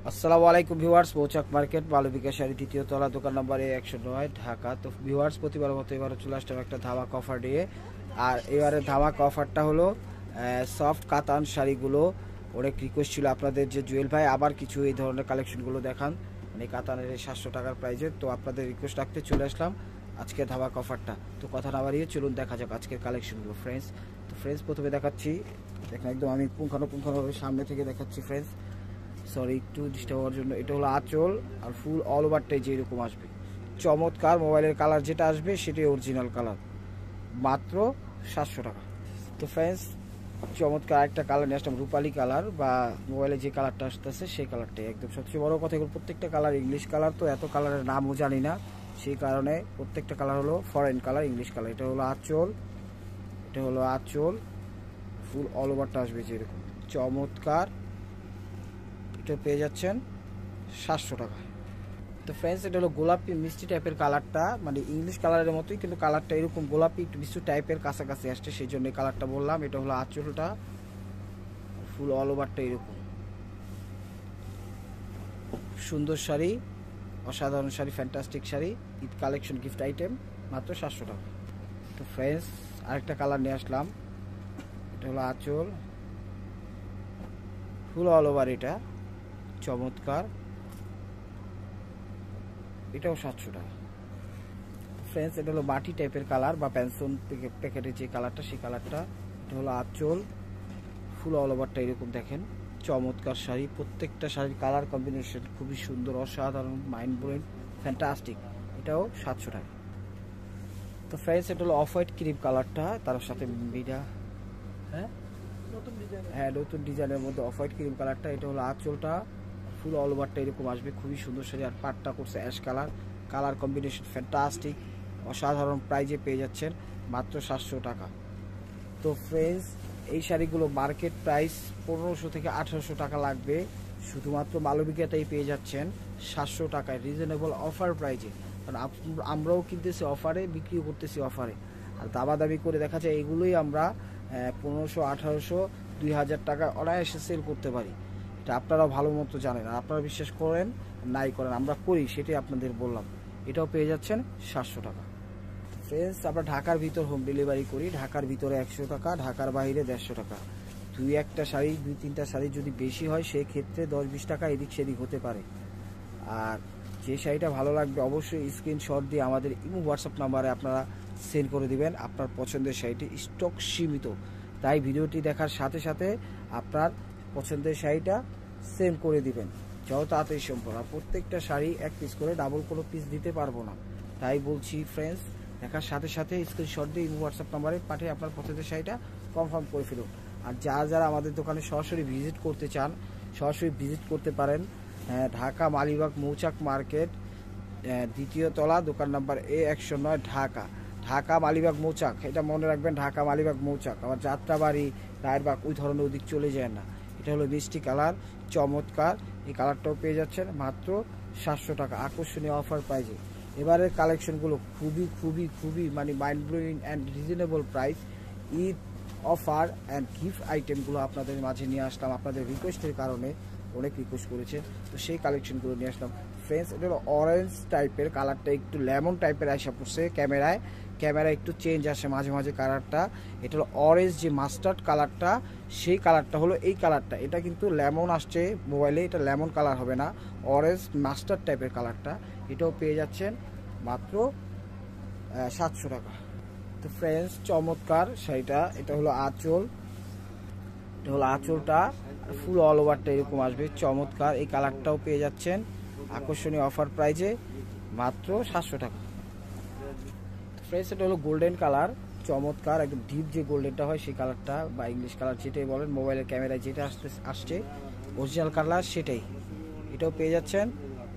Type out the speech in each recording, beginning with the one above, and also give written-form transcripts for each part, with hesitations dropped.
আসসালামু আলাইকুম ভিউয়ার্স, মৌচাক মার্কেট মালবিকা শাড়ি দ্বিতীয় তলা, দোকান নাম্বার A109, ঢাকা। তো ভিউয়ার্স, প্রতিবার মতো এবারও চলে আসলাম একটা ধামাক অফার দিয়ে। আর এবারে ধামাক অফারটা হলো সফট কাতান শাড়িগুলো। অনেক রিকোয়েস্ট ছিল আপনাদের যে জুয়েল ভাই আবার কিছু এই ধরনের কালেকশনগুলো দেখান, মানে কাতানের 700 টাকার প্রাইজে। তো আপনাদের রিকোয়েস্ট রাখতে চলে আসলাম আজকে ধামাক অফারটা। তো কথা না বাড়িয়ে চলুন দেখা যাক আজকের কালেকশনগুলো ফ্রেন্ডস। তো ফ্রেন্ডস, প্রথমে দেখাচ্ছি, দেখেন একদম আমি পুঙ্খানুপুঙ্খভাবে সামনে থেকে দেখাচ্ছি ফ্রেন্ডস। সরি একটু ডিস্টার্ব হওয়ার জন্য। এটা হলো আঁচল আর ফুল অল ওভারটাই যেরকম আসবে, চমৎকার। মোবাইলের কালার যেটা আসবে সেটাই অরিজিনাল কালার, মাত্র 700 টাকা। তো ফ্রেন্ডস, চমৎকার একটা কালার নিয়ে আসলাম, রূপালি কালার বা মোবাইলে যে কালারটা আসতেছে সেই কালারটাই একদম। সবচেয়ে বড় কথা, এগুলো প্রত্যেকটা কালার ইংলিশ কালার, তো এত কালারের নামও জানি না, সেই কারণে প্রত্যেকটা কালার হলো ফরেন কালার, ইংলিশ কালার। এটা হলো আঁচল, এটা হলো আঁচল, ফুল অল ওভারটা আসবে যেরকম, চমৎকার। এটা পেয়ে যাচ্ছেন 700 টাকা। তো ফ্রেন্ডস, এটা হলো গোলাপি মিষ্টি টাইপের কালারটা, মানে ইংলিশ কালারের মতোই, কিন্তু কালারটা এরকম গোলাপি একটু মিষ্টি টাইপের কাছাকাছি আসছে, সেই জন্য এই কালারটা বললাম। এটা হলো আঁচলটা, ফুল অল ওভারটা এরকম। সুন্দর শাড়ি, অসাধারণ sari, fantastic sari, Eid collection gift item, মাত্র 700 টাকা। তো ফ্রেন্ডস, আরেকটা কালার নিয়ে আসলাম, এটা হলো আঁচল, ফুল অল ওভার, এটা চমৎকার, এটাও 700 টাকা। ফ্রেন্ডস, এটা হলো বাটি টাইপের কালার বা পেনসন প্যাকেটের যে কালারটা, সেই কালারটা। এটা হলো আঁচল, ফুল অল ওভারটা এরকম দেখেন, চমৎকার শাড়ি। প্রত্যেকটা শাড়ির কালার কম্বিনেশন খুবই সুন্দর, অসাধারণ, মাইন্ড ব্লোয়িং, ফ্যান্টাস্টিক। এটাও 700 টাকা। তো ফ্রেন্ডস, এটা হলো অফ হোয়াইট ক্রিম কালারটা, তার সাথে বিডা, হ্যাঁ নতুন ডিজাইনের মধ্যে অফ হোয়াইট ক্রিম কালারটা। এটা হলো আঁচলটা, ফুল অল ওভারটা এরকম আসবে, খুবই সুন্দর শাড়ি। আর পাটটা করছে ash colour, colour combination fantastic, অসাধারণ প্রাইজে পেয়ে যাচ্ছেন মাত্র 700 টাকা। তো ফ্রেন্ডস, এই শাড়িগুলো মার্কেট প্রাইস 1500 থেকে 1800 টাকা লাগবে, শুধুমাত্র মালবিকাতেই পেয়ে যাচ্ছেন 700 টাকায়, রিজনেবল অফার প্রাইজে। কারণ আমরাও কিনতেছি অফারে, বিক্রিও করতেছি অফারে, আর দাবাদাবি করে দেখা যায় এগুলোই আমরা 1500, 1800, 2000 টাকা অনায়াসে সেল করতে পারি। এটা আপনারাও ভালো মতো জানেন, আর আপনারা বিশ্বাস করেন নাই করেন, আমরা করি, সেটাই আপনাদের বললাম। এটাও পেয়ে যাচ্ছেন 700 টাকা। ফ্রেন্ডস, আমরা ঢাকার ভিতর হোম ডেলিভারি করি, ঢাকার ভিতরে 100 টাকা, ঢাকার বাইরে 150 টাকা। দুই তিনটা শাড়ি যদি বেশি হয়, সেই ক্ষেত্রে 10-20 টাকা এদিক সেদিক হতে পারে। আর যে শাড়িটা ভালো লাগবে অবশ্যই স্ক্রিনশট দিয়ে আমাদের ইমো হোয়াটসঅ্যাপ নাম্বারে আপনারা সেন্ড করে দিবেন আপনার পছন্দের শাড়িটি। স্টক সীমিত, তাই ভিডিওটি দেখার সাথে সাথে আপনার পছন্দের শাড়িটা সেন্ড করে দিবেন যত তাড়াতাড়ি সম্ভব। আর প্রত্যেকটা শাড়ি এক পিস করে, ডাবল কোনো পিস দিতে পারবো না, তাই বলছি ফ্রেন্ডস, দেখার সাথে সাথে স্ক্রিনশট দিয়ে ইমো হোয়াটসঅ্যাপ নাম্বারে পাঠিয়ে আপনার পছন্দের শাড়িটা কনফার্ম করে ফেলুন। আর যারা আমাদের দোকানে সরাসরি ভিজিট করতে চান, সরাসরি ভিজিট করতে পারেন। ঢাকা মালিবাগ মৌচাক মার্কেট, দ্বিতীয় তলা, দোকান নাম্বার A109, ঢাকা। ঢাকা মালিবাগ মৌচাক, এটা মনে রাখবেন, ঢাকা মালিবাগ মৌচাক। আবার যাত্রাবাড়ি, রায়েরবাগ ওই ধরনের ওদিক চলে যায় না। এটা হলো মিষ্টি কালার, চমৎকার, এই কালারটাও পেয়ে যাচ্ছেন মাত্র 700 টাকা, আকর্ষণীয় অফার প্রাইজে। এবারের কালেকশনগুলো খুবই খুবই খুবই মানে mind blowing and reasonable price, Eid offer and gift আইটেমগুলো আপনাদের মাঝে নিয়ে আসলাম। আপনাদের রিকোয়েস্টের কারণে, অনেক রিকোয়েস্ট করেছেন, তো সেই কালেকশনগুলো নিয়ে আসলাম। ফ্রেন্ডস, এটা হলো অরেঞ্জ টাইপের কালারটা, একটু লেমন টাইপের আসা পড়ছে ক্যামেরায় একটু চেঞ্জ আসে মাঝে মাঝে কালারটা। এটা হলো অরেঞ্জ, যে মাস্টার্ড কালারটা, সেই কালারটা হলো এই কালারটা। এটা কিন্তু লেমন আসছে মোবাইলে, এটা লেমন কালার হবে না, অরেঞ্জ মাস্টার্ড টাইপের কালারটা। এটাও পেয়ে যাচ্ছেন মাত্র 700 টাকা। তো ফ্রেন্ডস, চমৎকার শাড়িটা, এটা হলো আঁচল, এটা হলো আঁচলটা, ফুল অল ওভারটা এরকম আসবে, চমৎকার। এই কালারটাও পেয়ে যাচ্ছেন আকর্ষণীয় অফার প্রাইজে মাত্র 700 টাকা। ফ্রেন্ডস, এটা হলো গোল্ডেন কালার, চমৎকার, একদম ডিপ যে গোল্ডেনটা হয় সেই কালারটা, বা ইংলিশ কালার যেটাই বলেন, মোবাইলের ক্যামেরায় যেটা আসছে অরিজিনাল কালার সেটাই। এটাও পেয়ে যাচ্ছেন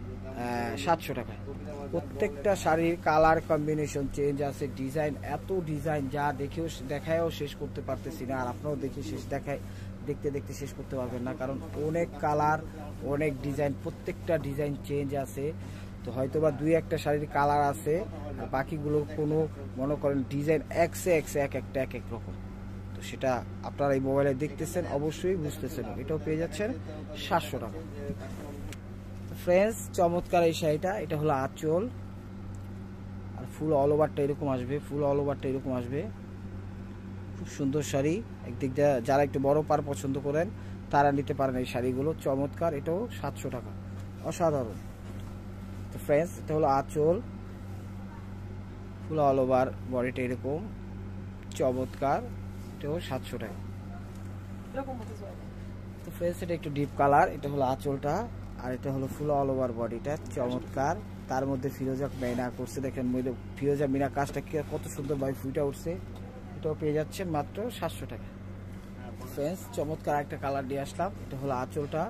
700 টাকায়। প্রত্যেকটা শাড়ির কালার কম্বিনেশন চেঞ্জ আছে, ডিজাইন, এত ডিজাইন যা দেখায়ও শেষ করতে পারতেছি না। আর আপনারাও দেখতে দেখতে শেষ করতে পারবেন না, কারণ অনেক কালার, অনেক ডিজাইন, প্রত্যেকটা ডিজাইন চেঞ্জ আছে। তো হয়তো বা দুই একটা শাড়ির কালার আছে, আর বাকিগুলো কোনো মনে করেন ডিজাইন এক একটা এক রকম। তো সেটা আপনারা এই মোবাইলে দেখতেছেন, অবশ্যই বুঝতেছেন। এটাও পেয়ে যাচ্ছেন 700 টাকা। ফ্রেন্ডস চমৎকার এই শাড়িটা, এটা হলো আঁচল আর ফুল অল ওভারটা এরকম আসবে, ফুল অল ওভারটা এরকম আসবে। খুব সুন্দর শাড়ি, একদিক দিয়ে যারা একটু বড় পার পছন্দ করেন তারা নিতে পারেন এই শাড়িগুলো। চমৎকার, এটাও 700 টাকা, অসাধারণ। তো ফ্রেন্ডস এটা হলো আঁচল, ফুল অল ওভার বডিটা এরকম চমৎকার, এটাও 700 টাকা। তো ফ্রেন্ডস এটা একটু ডিপ কালার, এটা হলো আঁচলটা আর এটা হলো ফুল অল ওভার বডিটা চমৎকার। তার মধ্যে ফিরোজা মিনা করছে, দেখেন ফিরোজা মিনা কাজটা কত সুন্দর ভাই ফুটে উঠছে। এটাও পেয়ে যাচ্ছেন মাত্র 700 টাকা। ফ্রেন্ডস চমৎকার একটা কালার দিয়ে আসলাম, এটা হলো আঁচলটা।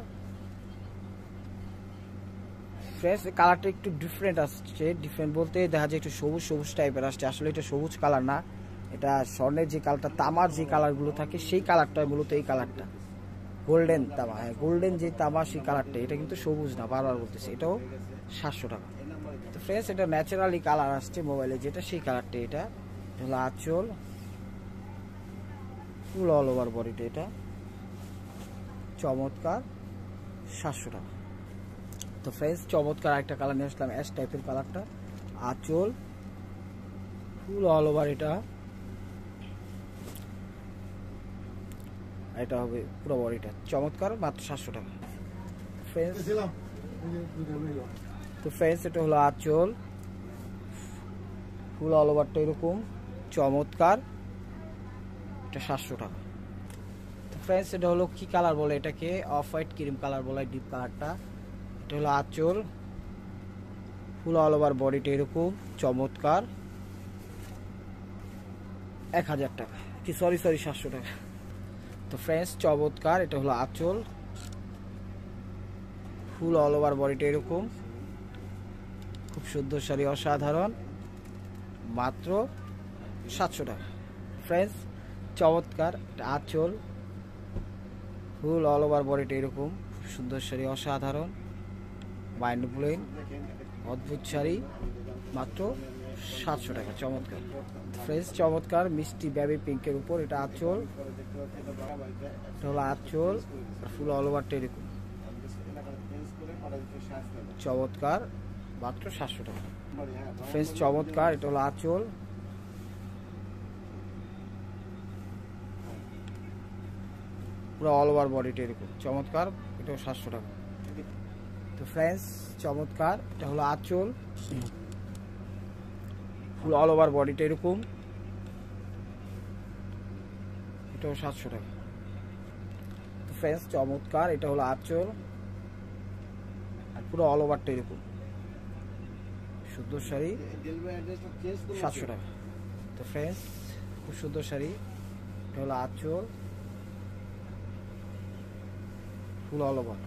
ফ্রেন্ডস এই কালারটা একটু ডিফারেন্ট আসছে, ডিফারেন্ট বলতে দেখা যায় একটু সবুজ সবুজ টাইপের আসছে, আসলে এটা সবুজ কালার না, এটা স্বর্ণের যে কালারটা, তামার যে কালারগুলো থাকে সেই কালারটা মূলত এই কালারটা, গোল্ডেন তামা। হ্যাঁ, গোল্ডেন যে তামা সেই কালারটা, এটা কিন্তু সবুজ না, বারবার বলতেছে। এটাও 700 টাকা। তো ফ্রেন্ডস এটা ন্যাচারালি কালার আসছে মোবাইলে যেটা, সেই কালারটা। এটা হলো আঁচল, ফুল অল ওভার বডিটা, এটা চমৎকার 700 টাকা। তো ফ্রেন্ডস চমৎকার একটা কালার নিয়ে আসলাম, অ্যাশ টাইপের কালারটা, আঁচল ফুল অল ওভার, এটা হবে পুরো বডিটা চমৎকার, মাত্র 700 টাকা। ফ্রেন্ডস তো ফ্রেন্ডস এটা হলো আঁচল, ফুল অল ওভারটা এরকম চমৎকার, এটা 700 টাকা। তো ফ্রেন্ডস এটা হলো কি কালার বলে এটাকে, অফ হোয়াইট ক্রিম কালার বলে, ডিপ কালারটা। এটা হলো আঁচল, ফুল অল ওভার বডিটা এরকম চমৎকার, 1000 টাকা, কি সরি 700 টাকা। তো ফ্রেন্ডস চমৎকার, এটা হলো আঁচল, ফুল অল ওভার বডিটা এরকম, খুব সুন্দর শাড়ি, অসাধারণ, মাত্র 700 টাকা। ফ্রেন্ডস চমৎকার আঁচল, ফুল অল ওভার বডিটা এরকম, খুব সুন্দর শাড়ি, অসাধারণ, মাইন্ড ব্লোয়িং, অদ্ভুত শাড়ি, মাত্র 700 টাকা। চমৎকার ফ্রেন্ডস চমৎকার মিষ্টি বেবি পিঙ্কের উপর, এটা আঁচল, এটা হলো আঁচল, ফুল অল ওভারটা এরকম চমৎকার, মাত্র 700 টাকা। ফ্রেন্ডস চমৎকার, এটা হলো আঁচল, পুরো অল ওভার বডিটা এরকম চমৎকার, এটাও 700 টাকা। তো ফ্রেন্ডস চমৎকার, এটা হলো আঁচল, ফুল অল ওভার বডিটা এরকম, এটাও 700 টাকা। তো ফ্রেন্ডস চমৎকার, এটা হলো আঁচল আর পুরো অল ওভারটা এরকম সুন্দর শাড়ি, 700 টাকা। তো ফ্রেন্ডস খুব সুন্দর শাড়ি, এটা হলো আঁচল, ফুল অল ওভার,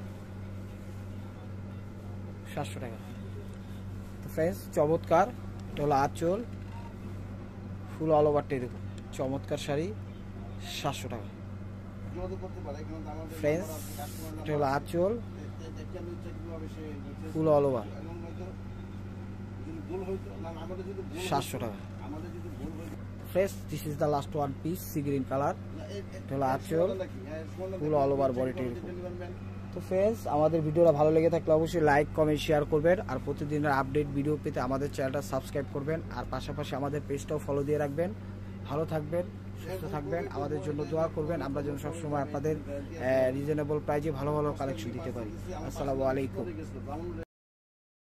700 টাকা। তো ফ্রেন্ডস চমৎকার, এটা হলো আঁচল, ফুল অল ওভারটা এরকম চমৎকার শাড়ি, 700 টাকা। ফ্রেন্ডস এটা হলো আঁচল, ফুল অল ওভার, 700 টাকা। Friends this is the last one piece, sea green colour, এটা হলো আঁচল, ফুল অল ওভার বডিটা এরকম। তো ফ্রেন্ডস আমাদের ভিডিওটা ভালো লেগে থাকলে অবশ্যই লাইক কমেন্ট শেয়ার করবেন, আর প্রতিদিনের আপডেট ভিডিও পেতে আমাদের চ্যানেলটা সাবস্ক্রাইব করবেন, আর পাশাপাশি আমাদের পেজটাও ফলো দিয়ে রাখবেন। ভালো থাকবেন, সুস্থ থাকবেন, আমাদের জন্য দোয়া করবেন, আমরা যেন সবসময় আপনাদের রিজনেবল প্রাইজে ভালো ভালো কালেকশন দিতে পারি। আসসালামু আলাইকুম।